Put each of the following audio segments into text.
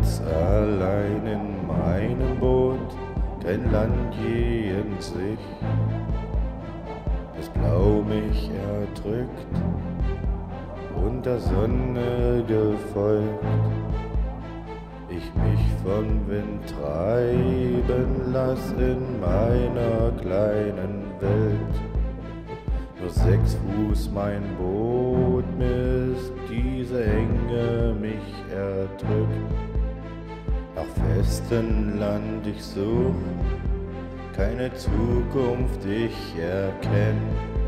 sitz allein in meinem Boot, kein Land je in Sicht. Das Blau mich erdrückt und der Sonne gefolgt. Ich mich vom Wind treiben lass in meiner kleinen Welt. Nur 6 Fuß mein Boot misst, diese Enge mich erdrückt. Nach festem Land ich such, keine Zukunft ich erkenn.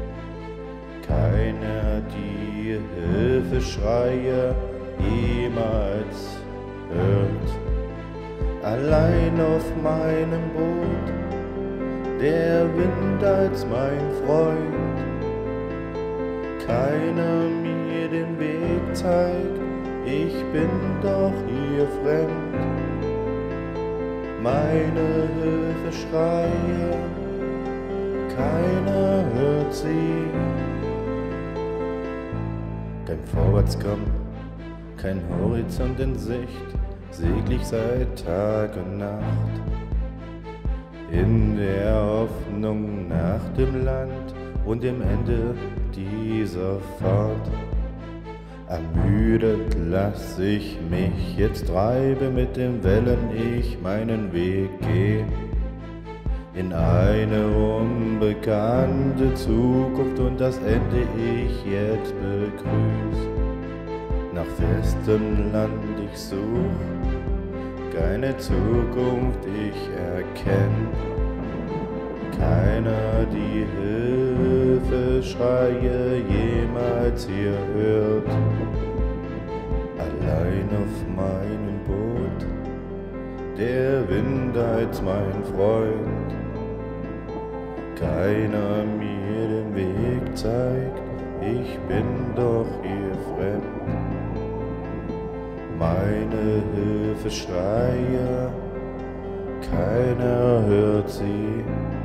Keiner die Hilfeschreie jemals hört. Allein auf meinem Boot, der Wind als mein Freund. Keiner mir den Weg zeigt, ich bin doch hier fremd. Meine Hilfeschreie, keiner hört sie. Kein Vorwärtskommen, kein Horizont in Sicht, segl ich seit Tag und Nacht. In der Hoffnung nach dem Land und dem Ende dieser Fahrt. Ermüdet lass ich mich jetzt treiben mit den Wellen, ich meinen Weg geh. In eine unbekannte Zukunft und das Ende ich jetzt begrüß. Nach festem Land ich such, keine Zukunft ich erkenn. Keiner die Hilfeschreie jemals hier hört. Allein auf meinem Boot, der Wind als mein Freund. Keiner mir den Weg zeigt, ich bin doch hier fremd. Meine Hilfeschreie, keiner hört sie.